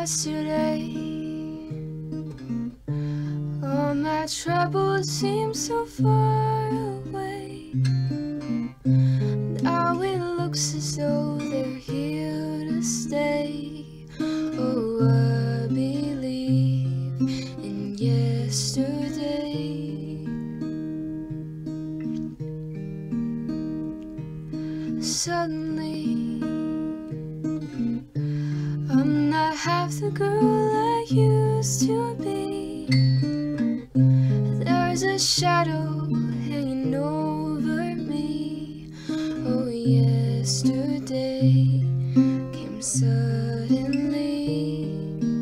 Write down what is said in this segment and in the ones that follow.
Yesterday, all my troubles seem so far away. Now it looks as though they're here to stay. Oh, I believe in yesterday. Suddenly, I'm not half the girl I used to be. There's a shadow hanging over me. Oh, yesterday came suddenly.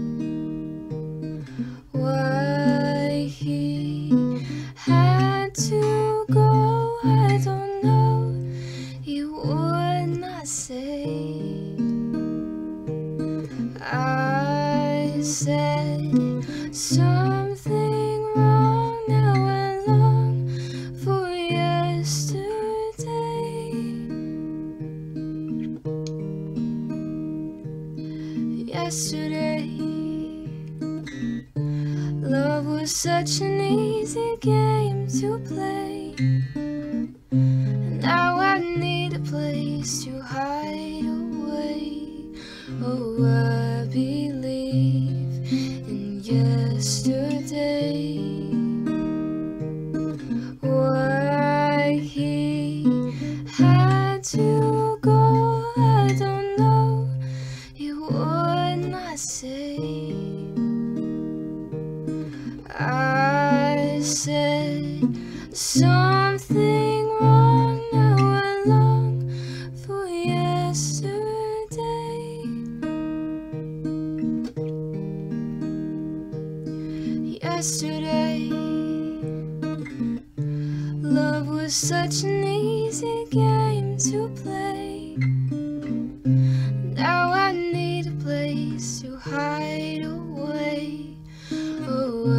Why he had to go, I don't know. He would not say. I said something wrong, now I long for yesterday. Yesterday, love was such an easy game to play. Now I need a place to hide away. Oh, I believe in yesterday. Why he had to go, I don't know. He would not say. I said something wrong, now I long for yesterday. Yesterday, love was such an easy game to play. Now I need a place to hide away. Oh,